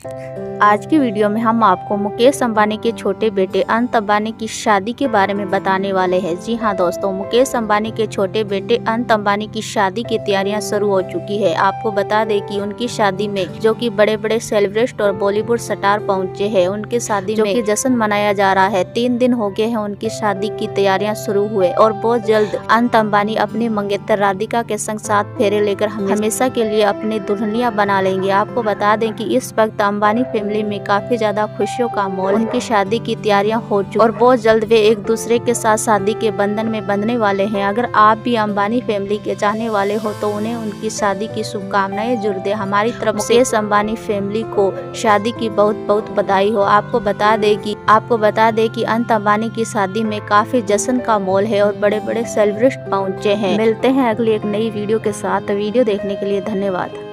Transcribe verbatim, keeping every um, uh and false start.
आज की वीडियो में हम आपको मुकेश अंबानी के छोटे बेटे अनंत अंबानी की शादी के बारे में बताने वाले हैं। जी हां दोस्तों, मुकेश अंबानी के छोटे बेटे अनंत अंबानी की शादी की तैयारियां शुरू हो चुकी है। आपको बता दें कि उनकी शादी में जो कि बड़े बड़े सेलिब्रिटी और बॉलीवुड स्टार पहुंचे हैं, उनकी शादी में जो कि जश्न मनाया जा रहा है। तीन दिन हो गए हैं उनकी शादी की तैयारियां शुरू हुए और बहुत जल्द अनंत अंबानी अपनी मंगेतर राधिका के संग साथ फेरे लेकर हमेशा के लिए अपनी दुल्हनिया बना लेंगे। आपको बता दें कि इस वक्त अंबानी फैमिली में काफी ज्यादा खुशियों का माहौल, उनकी शादी की तैयारियां हो चुकी और बहुत जल्द वे एक दूसरे के साथ शादी के बंधन में बंधने वाले हैं। अगर आप भी अंबानी फैमिली के चाहने वाले हो तो उन्हें उनकी शादी की शुभकामनाएं जरूर दें। हमारी तरफ से मुकेश अंबानी फैमिली को शादी की बहुत बहुत बधाई हो। आपको बता दें कि आपको बता दें कि अनंत अंबानी की शादी में काफी जश्न का माहौल है और बड़े बड़े सेलिब्रिटी पहुंचे हैं। मिलते हैं अगली एक नई वीडियो के साथ। वीडियो देखने के लिए धन्यवाद।